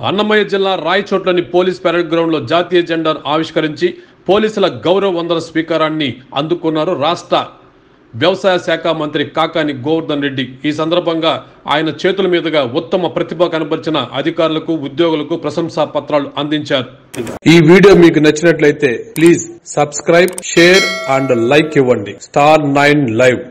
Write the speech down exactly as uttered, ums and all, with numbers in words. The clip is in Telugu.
అన్నమయ్య జిల్లా రాయచోట్లోని పోలీస్ పెరేడ్ గ్రౌండ్ లో జాతీయ జెండాను ఆవిష్కరించి పోలీసుల గౌరవ వందన స్వీకారాన్ని అందుకున్నారు రాష్ట్ర వ్యవసాయ శాఖ మంత్రి కాకాని గోవర్ధన్ రెడ్డి. ఈ సందర్భంగా ఆయన చేతుల మీదుగా ఉత్తమ ప్రతిభ కనబరిచిన అధికారులకు ఉద్యోగులకు ప్రశంసా పత్రాలు అందించారు. ఈ వీడియో మీకు నచ్చినట్లయితే please subscribe, share and like ఇవ్వండి. Star Nine live.